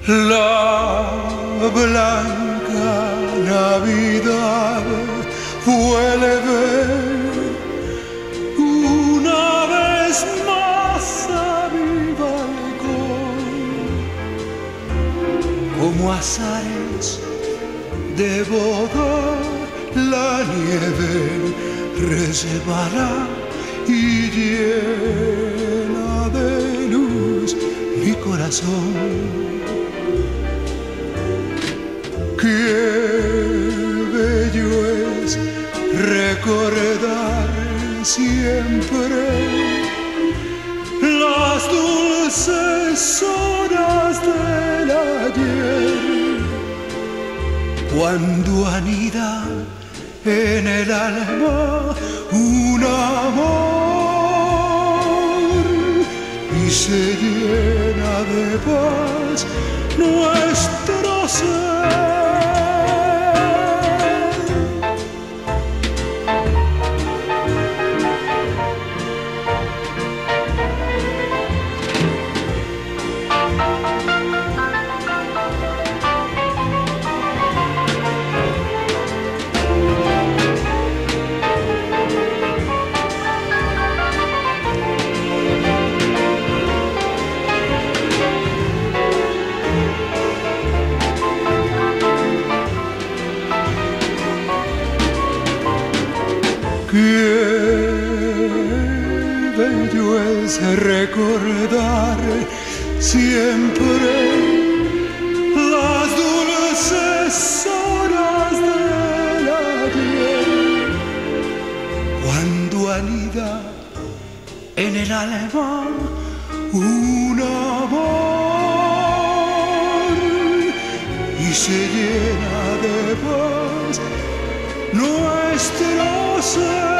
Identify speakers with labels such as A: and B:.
A: La blanca Navidad vuelve una vez más a mi balcón, como azares de boda. La nieve resbala y llena de luz mi corazón. Qué bello es recordar siempre las dulces horas del ayer, cuando anida en el alma un amor y se llena de paz nuestro ser. Qué bello es recordar siempre las dulces horas del ayer, cuando anida en el alma un amor y se llena de paz nuestro ser.